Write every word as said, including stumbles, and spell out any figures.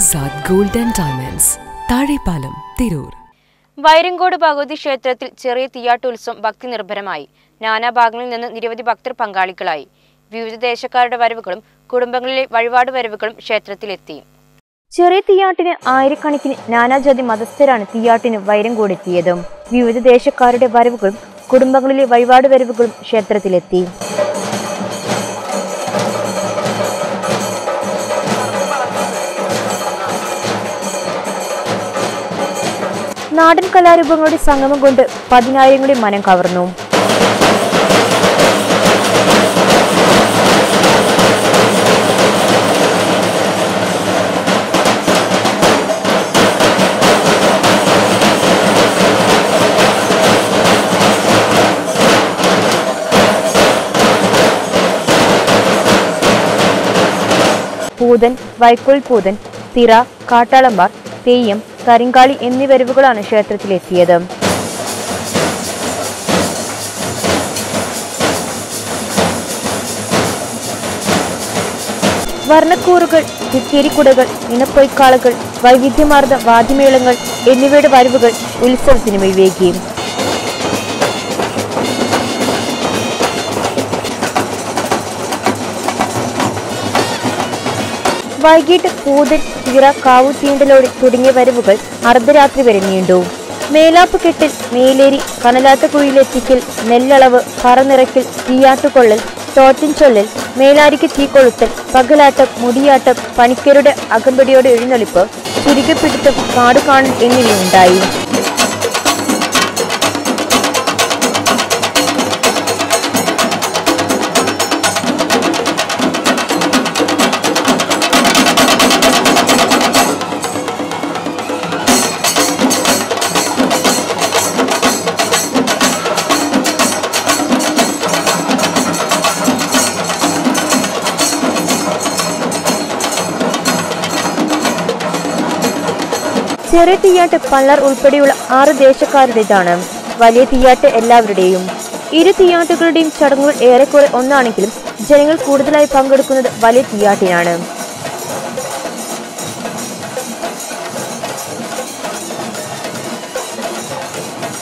Azad gold and diamonds, Thazhepalam, Tirur. Vairankode Bhagavathi ക്ഷേത്രത്തിൽ ചെറിയ തീയാട്ടുത്സവം ഭക്തി നിർഭരമായി. നാനാഭാഗങ്ങളിൽ നിന്ന് നിരവധി ഭക്തർ പങ്കാളികളായി. വിവിധ ദേശക്കാരുടെ വരവുകളും കുടുംബങ്ങളിലെ വഴിപാട് വരവുകളും ക്ഷേത്രത്തിലെത്തി. ചെറിയ തീയാട്ടിന് ആയിരക്കണക്കിന് നാനാജാതി മതസ്ഥരാണ് തീയാട്ടിന് വൈരങ്കോട് എത്തിയത്. വിവിധ ദേശക്കാരുടെ വരവുകളും കുടുംബങ്ങളിലെ വഴിപാട് വരവുകളും ക്ഷേത്രത്തിലെത്തി. നാടൻ കലാരൂപങ്ങളുടെ സംഗമം കൊണ്ട് പതിനായിരങ്ങളുടെ മനം കവർന്നു. പൂതൻ, വൈക്കോൽ പൂതൻ, തിറ, കാട്ടാളന്മാർ, തെയ്യം, കരിങ്കാളി എന്നീ വരവുകളാണ് ക്ഷേത്രത്തിലെത്തിയത്. വർണ്ണക്കൂറുകൾ, കിക്കേരിക്കുടകൾ, ഇണപ്പൊയ്ക്കാളുകൾ, വൈവിധ്യമാർന്ന വാദ്യമേളങ്ങൾ എന്നിവയുടെ വരവുകൾ ഉത്സവത്തിന് മിഴിവേകി. വൈകിട്ട് പൂതൻ, തീറ, കാവു തീണ്ടലോടി തുടങ്ങിയ വരവുകൾ അർദ്ധരാത്രി വരെ നീണ്ടു. മേലാപ്പ് കെട്ടിൽ, മേലേരി, കനലാത്ത കുഴിയിലെത്തിക്കൽ, നെല്ലളവ്, പറനിറയ്ക്കൽ, തീയാട്ടുകൊള്ളൽ, തോറ്റൻ ചൊല്ലൽ, മേലാരിക്ക് തീകൊളുത്തൽ, പകലാട്ടം, മുടിയാട്ടം, പണിക്കരുടെ അകമ്പടിയോടെ എഴുന്നള്ളിപ്പ്, ചുരുക്കപ്പിടുത്തം, കാടുകാണൽ എന്നിവയുണ്ടായി. ചെറിയ തീയാട്ട് പള്ളർ ഉൾപ്പെടെയുള്ള ആറ് ദേശക്കാരുടേതാണ്. വലിയ തീയാട്ട് എല്ലാവരുടെയും. ഇരു തീയാട്ടുകളുടെയും ചടങ്ങുകൾ ഏറെക്കുറെ ഒന്നാണെങ്കിലും ജനങ്ങൾ കൂടുതലായി പങ്കെടുക്കുന്നത് വലിയ തീയാട്ടിനാണ്.